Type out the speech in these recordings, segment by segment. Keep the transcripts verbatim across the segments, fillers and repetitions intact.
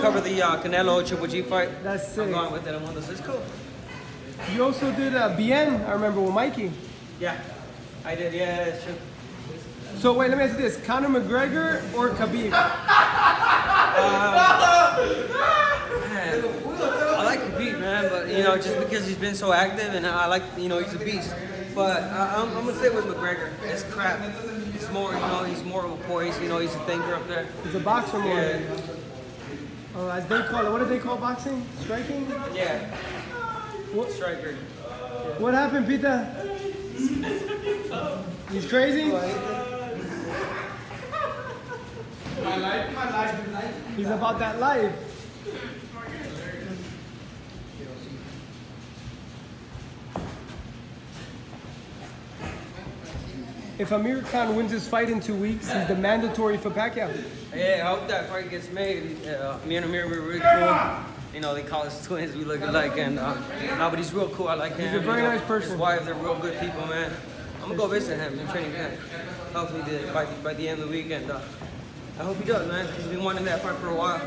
cover the uh, Canelo Triple G fight. That's sick. I'm going with it. I'm on this. It's cool. You also did uh, Bien, I remember, with Mikey. Yeah, I did. Yeah, that's true. So wait, let me ask you this: Conor McGregor or Khabib? Uh, man, I like Khabib, man, but you know, just because he's been so active, and I like, you know, he's a beast. But uh, I'm, I'm gonna stay with McGregor. It's crap. It's more, you know, he's more of a poise. You know, he's a thinker up there. He's a boxer more. Yeah. Uh, as they call it, what do they call boxing? Striking? Yeah. What? Striker. What happened, Pita? He's crazy? My life, my life, my life. He's about that life. If Amir Khan wins his fight in two weeks, he's the mandatory for Pacquiao. Yeah, I hope that fight gets made. Uh, me and Amir were really cool. You know, they call us twins. We look alike, and uh, no, but he's real cool. I like him. He's a very you know, nice person. His wife, they're real good people, man. I'm gonna go visit him in training camp. Hopefully, the, by by the end of the weekend. Uh, I hope he does, man. He's been wanting that fight for a while.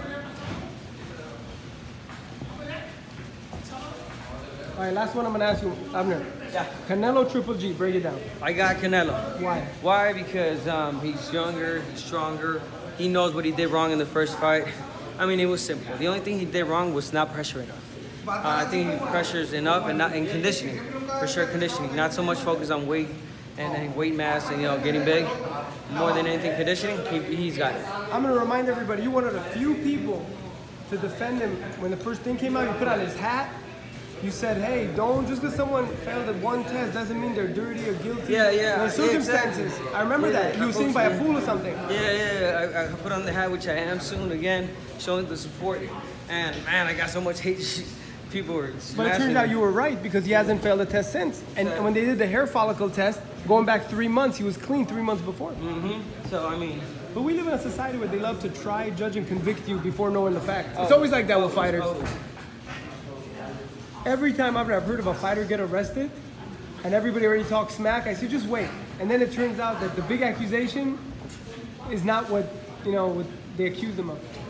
All right, last one I'm gonna ask you, Abner. Yeah. Canelo Triple G, break it down. I got Canelo. Why? Why? Because um, he's younger, he's stronger. He knows what he did wrong in the first fight. I mean, it was simple. The only thing he did wrong was not pressure enough. Uh, I think he pressures enough and not in conditioning, for sure conditioning. Not so much focus on weight and, and weight mass and, you know, getting big. More than anything conditioning, he, he's got it. I'm gonna remind everybody, you're one of the few people to defend him. When the first thing came out, you put on his hat. You said, hey, don't, just because someone failed at one test doesn't mean they're dirty or guilty. Yeah, yeah. There's circumstances. Exactly. I remember Yeah, that. You were seen by a fool or something. Yeah, yeah, I, I put on the hat, which I am soon again, showing the support. And man, I got so much hate. People were smashing. But it turns out you were right, because he hasn't failed a test since. And, and when they did the hair follicle test, going back three months, he was clean three months before. Mm-hmm. So, I mean. But we live in a society where they love to try, judge, and convict you before knowing the facts. Oh, it's always like that with oh, fighters. oh. Every time I've I've heard of a fighter get arrested, and everybody already talks smack, I say, just wait. And then it turns out that the big accusation is not what, you know, what they accuse them of.